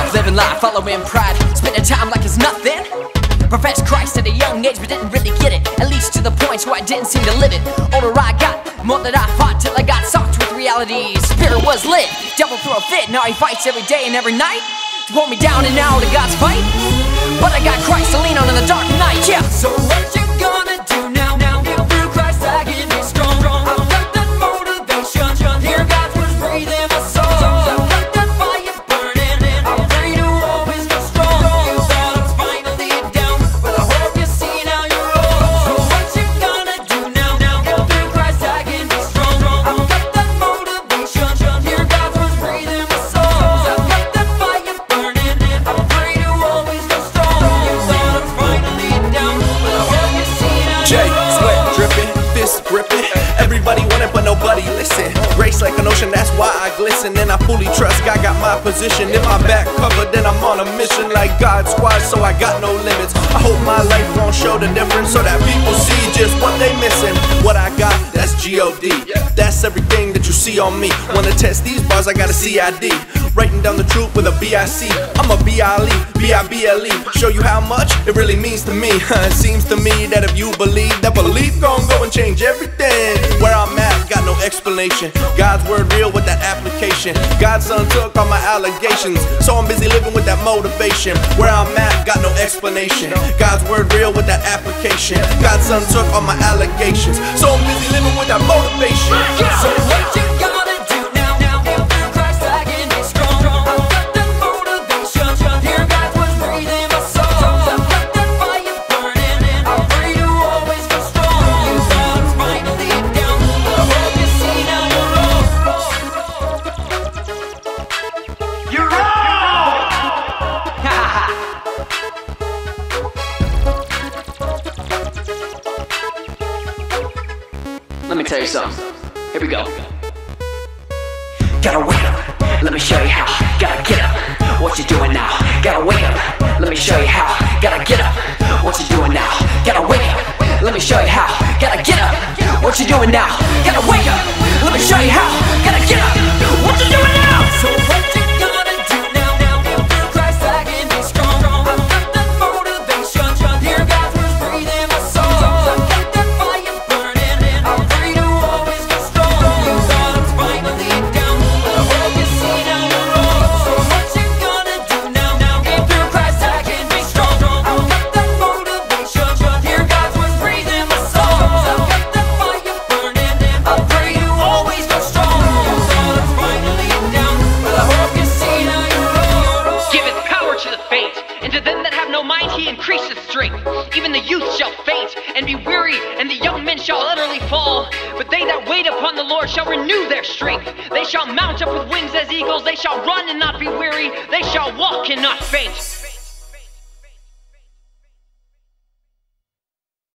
Living life, following pride, spending time like it's nothing. Professed Christ at a young age, but didn't really get it. At least to the point where I didn't seem to live it. Older I got, more that I fought, till I got socked with reality. Spirit was lit, devil threw a fit. Now he fights every day and every night to pull me down and out of God's fight. But I got Christ to lean on in the dark night, yeah. So what you gonna do now? Through Christ I can be strong. I've got that motivation. Hear God's words breathe in my soul. I've got that fire burning. I'm free to always go strong. You thought I was finally down, but I hope you see now you're wrong. So what you gonna do now? Through Christ I can be strong. I've got that motivation. Hear God's words breathe in my soul. I've got that fire burning. I'm free to always go strong. You thought I was finally down, but I hope you see now J, you're wrong. sweat dripping, fist gripping. Everybody want it, but nobody listen. Grace like an ocean, that's why I glisten. And I fully trust God got my position. If my back covered, then I'm on a mission like God's squad, so I got no limits. I hope my life won't show the difference, so that people see just what they missing. What I got, that's G-O-D. That's everything that you see on me. Wanna test these bars, I got a C-I-D. Writing down the truth with a B-I-C. I'm a B-I-L-E, B-I-B-L-E. Show you how much it really means to me. It seems to me that if you believe, that belief gon' go and change everything. Where I'm at, got no explanation. God's word real with that application. God's son took all my allegations, so I'm busy living with that motivation. Where I'm at, got no explanation. God's word real with that application. God's son took all my allegations, so I'm busy living with that motivation. So what you gonna do now? Through Christ I can be strong. I've got that motivation. Hear God's words breathe in my soul. I've got that fire burning. I'm free to always go strong. You thought I was finally down, but I hope you see now you're wrong. You're wrong! Let me tell you something. Here we go. Gotta wake up, let me show you how. Gotta get up, what you doing now? Gotta wake up, let me show you how. Gotta get up, what you doing now? Gotta wake up, let me show you how. Gotta get up, what you doing now? Gotta wake up, let me show you how. Gotta get up, what you doing now? So what you gonna do now? Through Christ I can be strong. I've got that motivation. Hear God's words breathe in my soul. I've got that fire burning. I'm free to always go strong. You thought I was finally down, but I hope you see now you're wrong. So what you gonna do now? Through Christ I can be strong. I've got that motivation. Hear God's words breathe in my soul. I've got that fire burning. I'm free to always go strong. You thought I was finally down, but I hope you see now you're wrong. Giveth power to the faint, and to them that have no mind he increaseth strength. Even the youth shall faint and be weary, and the young men shall utterly fall. But they that wait upon the Lord shall renew their strength. They shall mount up with wings as eagles. They shall run and not be weary. They shall walk and not faint.